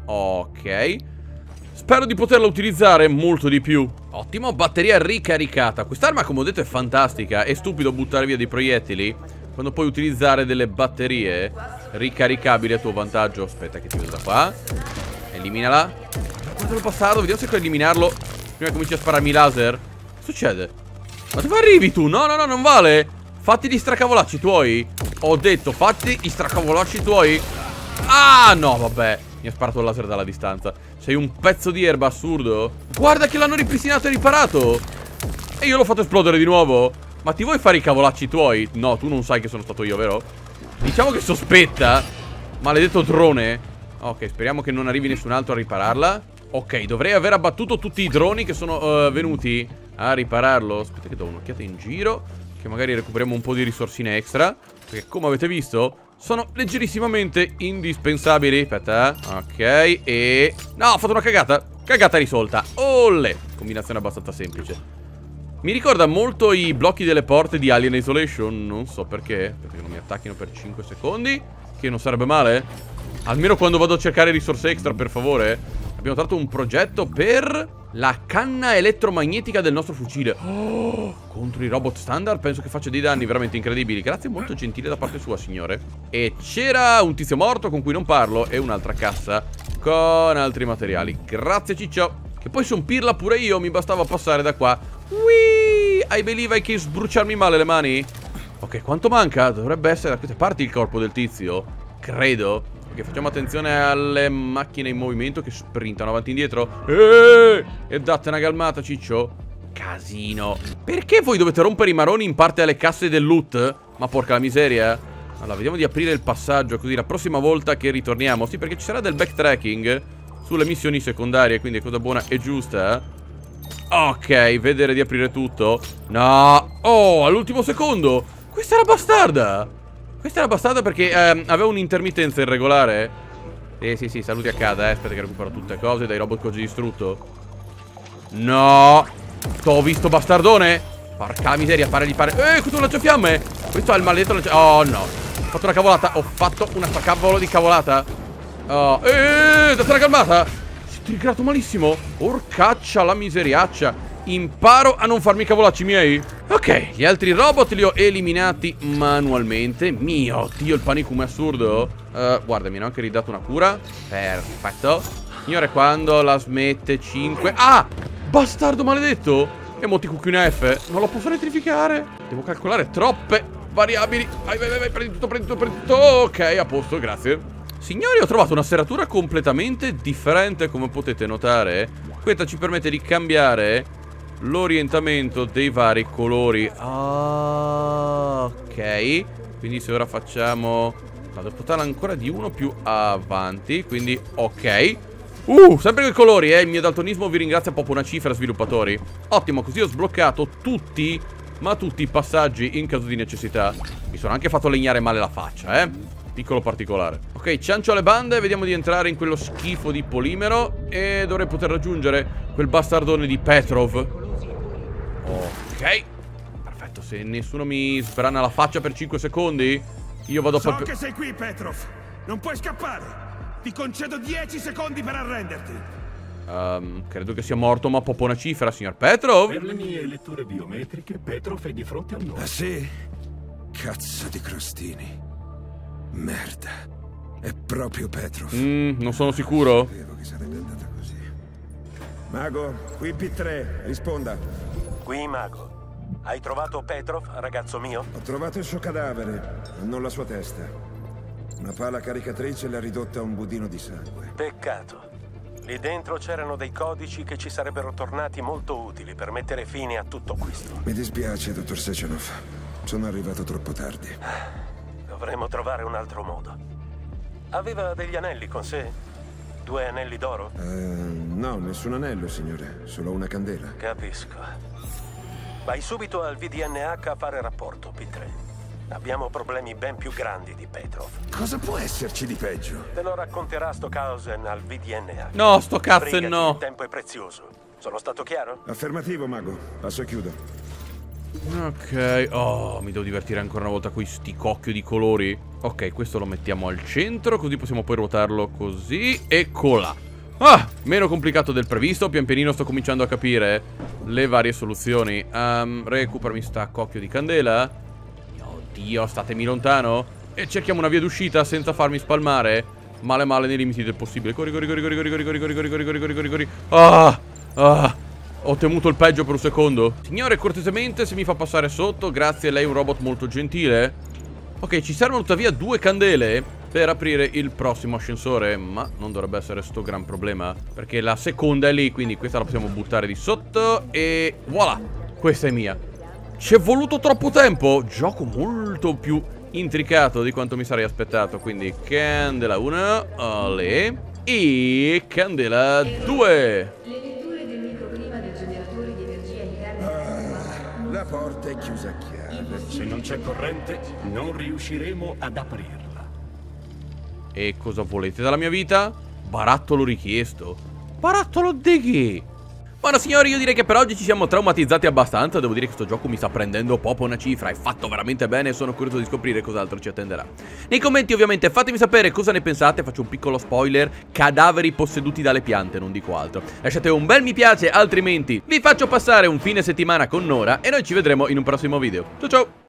Ok. Spero di poterla utilizzare molto di più. Ottimo, batteria ricaricata. Quest'arma, come ho detto, è fantastica. È stupido buttare via dei proiettili quando puoi utilizzare delle batterie ricaricabili a tuo vantaggio. Aspetta che ti vedo da qua. Eliminala. Guardalo bastardo, vediamo se riesco a eliminarlo prima cominci a spararmi laser. Che succede? Ma dove arrivi tu? No, no, no, non vale. Fatti gli stracavolacci tuoi. Ho detto, fatti gli stracavolacci tuoi. Ah, no, vabbè. Mi ha sparato il laser dalla distanza. Sei un pezzo di erba assurdo. Guarda che l'hanno ripristinato e riparato. E io l'ho fatto esplodere di nuovo. Ma ti vuoi fare i cavolacci tuoi? No, tu non sai che sono stato io, vero? Diciamo che sospetta. Maledetto drone. Ok, speriamo che non arrivi nessun altro a ripararla. Ok, dovrei aver abbattuto tutti i droni che sono uh, venuti a ripararlo. Aspetta che do un'occhiata in giro, che magari recuperiamo un po' di risorsine extra, perché come avete visto sono leggerissimamente indispensabili. Aspetta, ok, e... no, ho fatto una cagata. Cagata risolta. Olle. Combinazione abbastanza semplice. Mi ricorda molto i blocchi delle porte di Alien Isolation. Non so perché, perché non mi attacchino per cinque secondi, che non sarebbe male. Almeno quando vado a cercare risorse extra, per favore. Abbiamo trovato un progetto per la canna elettromagnetica del nostro fucile. Oh, contro i robot standard penso che faccia dei danni veramente incredibili. Grazie, molto gentile da parte sua, signore. E c'era un tizio morto con cui non parlo e un'altra cassa con altri materiali. Grazie, ciccio. Che poi son pirla pure io, mi bastava passare da qua. Whee! I believe I can sbruciarmi male le mani. Ok, quanto manca? Dovrebbe essere da queste parti il corpo del tizio, credo. Ok, facciamo attenzione alle macchine in movimento che sprintano avanti e indietro. Eeeh, e date una calmata, ciccio. Casino. Perché voi dovete rompere i maroni in parte alle casse del loot? Ma porca la miseria. Allora, vediamo di aprire il passaggio, così la prossima volta che ritorniamo. Sì, perché ci sarà del backtracking sulle missioni secondarie, quindi è cosa buona e giusta, eh? Ok, vedere di aprire tutto. No. Oh, all'ultimo secondo. Questa era bastarda. Questa era bastarda perché eh, aveva un'intermittenza irregolare. Eh sì sì, saluti a casa, eh. Aspetta che recupero tutte le cose dai robot che ho già distrutto. No. T'ho visto, bastardone. Porca miseria, pare di fare. Eh, questo è un lanciafiamme. Questo è il maledetto lanciafiamme. Oh no. Ho fatto una cavolata. Ho fatto una cavolo di cavolata. Oh. Eh, date una calmata. Triggrato malissimo. Porcaccia la miseriaccia. Imparo a non farmi cavolacci miei. Ok, gli altri robot li ho eliminati manualmente. Mio Dio, il panico è assurdo. uh, Guarda, mi hanno anche ridato una cura. Perfetto. Signore, quando la smette cinque. Ah, bastardo maledetto. E mo ti cucchi una F. Non lo posso elettrificare. Devo calcolare troppe variabili. Vai, vai, vai, vai, prendi tutto, prendi tutto, prendi tutto. Ok, a posto, grazie. Signori, ho trovato una serratura completamente differente, come potete notare. Questa ci permette di cambiare l'orientamento dei vari colori. Ah, ok. Quindi se ora facciamo... No, devo portarla ancora di uno più avanti. Quindi, ok. Uh, sempre con i colori, eh. Il mio daltonismo vi ringrazia proprio una cifra, sviluppatori. Ottimo, così ho sbloccato tutti, ma tutti i passaggi in caso di necessità. Mi sono anche fatto legnare male la faccia, eh. Piccolo particolare. Ok, ciancio alle bande. Vediamo di entrare in quello schifo di polimero. E dovrei poter raggiungere quel bastardone di Petrov. Ok, perfetto. Se nessuno mi sbrana la faccia per cinque secondi, io vado so a... So che sei qui, Petrov. Non puoi scappare. Ti concedo dieci secondi per arrenderti. um, Credo che sia morto, ma proprio una cifra, signor Petrov. Per le mie letture biometriche, Petrov è di fronte a noi. Ah sì? Cazzo di crostini. Merda. È proprio Petrov. Mm, non sono sicuro. Sapevo che sarebbe andata così. Mago, qui P tre, risponda. Qui, Mago. Hai trovato Petrov, ragazzo mio? Ho trovato il suo cadavere, non la sua testa. Una pala caricatrice l'ha ridotta a un budino di sangue. Peccato. Lì dentro c'erano dei codici che ci sarebbero tornati molto utili per mettere fine a tutto questo. Mi dispiace, dottor Sechenov. Sono arrivato troppo tardi. Dovremmo trovare un altro modo. Aveva degli anelli con sé? Due anelli d'oro? Uh, no, nessun anello, signore. Solo una candela. Capisco. Vai subito al V D N H a fare rapporto, P tre. Abbiamo problemi ben più grandi di Petrov. Cosa può esserci di peggio? Te lo racconterà Stockhausen al V D N H. No, sto cazzo Brigati, no. Il tempo è prezioso. Sono stato chiaro? Affermativo, mago. Passo e chiudo. Ok, oh, mi devo divertire ancora una volta con sti cocchio di colori. Ok, questo lo mettiamo al centro, così possiamo poi ruotarlo così. Eccola. Ah, meno complicato del previsto. Pian pianino sto cominciando a capire le varie soluzioni. um, Recuperami sta cocchio di candela. Oddio, statemi lontano. E cerchiamo una via d'uscita senza farmi spalmare. Male male nei limiti del possibile. Corri, corri, corri, corri, corri, corri, corri, corri, corri, corri, corri, corri, corri. Ah, ah. Ho temuto il peggio per un secondo. Signore, cortesemente, se mi fa passare sotto, grazie, lei è un robot molto gentile. Ok, ci servono tuttavia due candele per aprire il prossimo ascensore, ma non dovrebbe essere sto gran problema, perché la seconda è lì, quindi questa la possiamo buttare di sotto. E voilà, questa è mia. Ci è voluto troppo tempo. Gioco molto più intricato di quanto mi sarei aspettato. Quindi candela uno, olè, e candela due. La porta è chiusa a chiave. Se non c'è corrente, non riusciremo ad aprirla. E cosa volete dalla mia vita? Barattolo richiesto. Barattolo di chi? Buona signori, io direi che per oggi ci siamo traumatizzati abbastanza. Devo dire che sto gioco mi sta prendendo proprio una cifra. È fatto veramente bene e sono curioso di scoprire cos'altro ci attenderà. Nei commenti ovviamente fatemi sapere cosa ne pensate. Faccio un piccolo spoiler: cadaveri posseduti dalle piante, non dico altro. Lasciate un bel mi piace, altrimenti vi faccio passare un fine settimana con Nora e noi ci vedremo in un prossimo video. Ciao ciao.